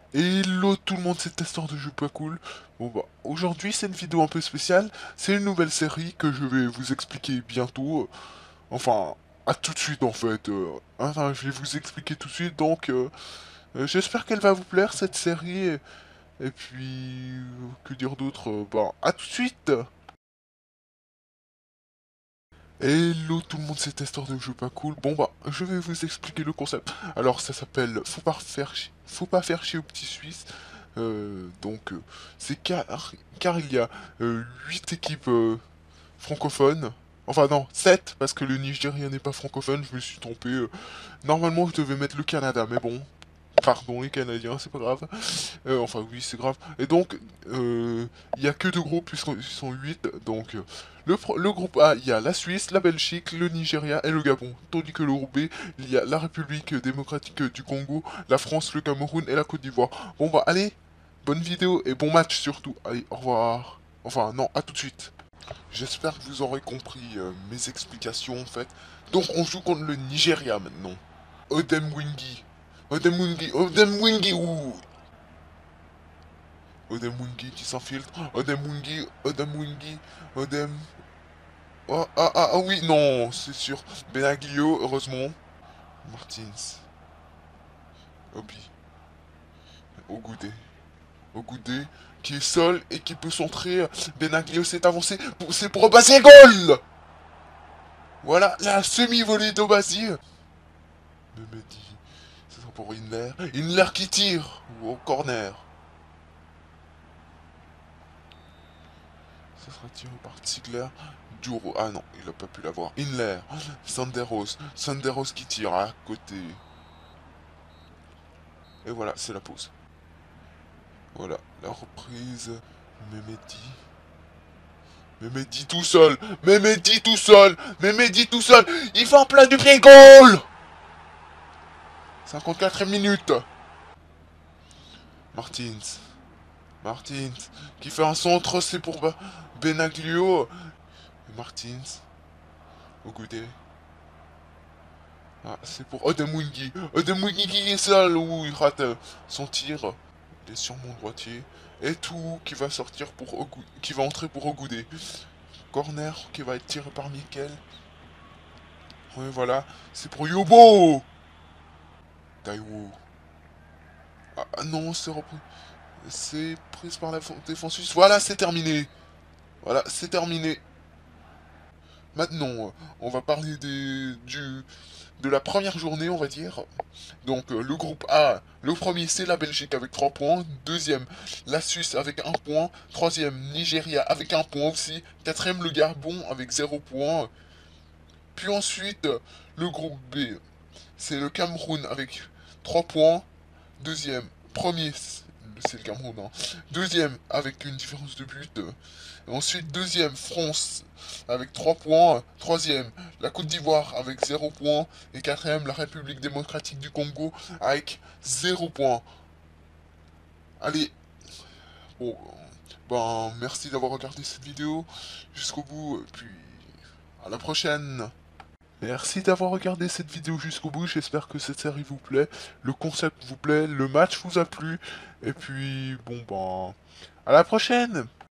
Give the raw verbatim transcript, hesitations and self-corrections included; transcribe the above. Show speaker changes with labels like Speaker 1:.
Speaker 1: Hello tout le monde, c'est Testor de Jeux Pas Cool. Bon bah, aujourd'hui c'est une vidéo un peu spéciale, c'est une nouvelle série que je vais vous expliquer bientôt. Enfin, à tout de suite en fait. Euh, enfin, je vais vous expliquer tout de suite, donc euh, euh, j'espère qu'elle va vous plaire cette série. Et, et puis, euh, que dire d'autre euh, Bah, à tout de suite. Hello tout le monde, c'est Testor de Jeux Pas Cool. Bon bah, je vais vous expliquer le concept. Alors ça s'appelle Faut pas faire chier, Faut pas faire chier au petit Suisse. Euh, donc euh, c'est car, car il y a euh, huit équipes euh, francophones. Enfin non, sept parce que le Nigeria n'est pas francophone, je me suis trompé. euh. Normalement je devais mettre le Canada, mais bon. Pardon les Canadiens, c'est pas grave. Euh, enfin oui, c'est grave. Et donc, euh, il y a que deux groupes puisqu'ils sont huit. Donc, euh, le, pro- le groupe A, il y a la Suisse, la Belgique, le Nigeria et le Gabon. Tandis que le groupe B, il y a la République démocratique du Congo, la France, le Cameroun et la Côte d'Ivoire. Bon bah allez, bonne vidéo et bon match surtout. Allez, au revoir. Enfin non, à tout de suite. J'espère que vous aurez compris euh, mes explications en fait. Donc on joue contre le Nigeria maintenant. Odem Wingi. Odem Wingi, Odem Wingi, ouh. Odem Wingi qui s'infiltre. Odem Wingi, Odem Wingi, Odem. Oh, ah, ah, ah oui, non, c'est sûr. Benaglio, heureusement. Martins. Obi. Ogoudé. Ogoudé. Qui est seul et qui peut centrer. Benaglio s'est avancé. C'est pour repasser goal. Voilà, la semi-volée d'Obasi. Memedi. C'est ça pour Inler. Inler qui tire. Ou au corner. Ça sera tiré par Ziegler. Duro. Ah non, il a pas pu l'avoir. Inler. Sanderos. Sanderos qui tire à côté. Et voilà, c'est la pause. Voilà, la reprise. Memedi. Memedi tout seul. Memedi tout seul. Memedi tout seul. Il fait un plein du pied goal. cinquante-quatrième minute. Martins. Martins. Qui fait un centre, c'est pour Benaglio. Martins. Ogudé. Ah, c'est pour Odemwingi. Odemwingi qui est seul, où il rate euh, son tir. Il est sur mon droitier. Et tout qui va sortir pour Ogou... qui va entrer pour Ogoudé. Corner qui va être tiré par Mikel. Oui, voilà. C'est pour Yobo. Taiwo. Ah ah, non, c'est repris. C'est prise par la défense suisse. Voilà, c'est terminé. Voilà, c'est terminé. Maintenant, euh, on va parler des, du, de la première journée, on va dire. Donc, euh, le groupe A, le premier, c'est la Belgique avec trois points. Deuxième, la Suisse avec un point. Troisième, Nigeria avec un point aussi. Quatrième, le Gabon avec zéro point. Puis ensuite, le groupe B, c'est le Cameroun avec trois points. Deuxième, premier, c'est le Cameroun. Hein. Deuxième, avec une différence de but. Ensuite, deuxième, France avec trois points. Troisième, la Côte d'Ivoire avec zéro point. Et quatrième, la République démocratique du Congo avec zéro point. Allez, bon, ben, merci d'avoir regardé cette vidéo jusqu'au bout. Et puis, à la prochaine. Merci d'avoir regardé cette vidéo jusqu'au bout, j'espère que cette série vous plaît, le concept vous plaît, le match vous a plu, et puis bon ben, à la prochaine!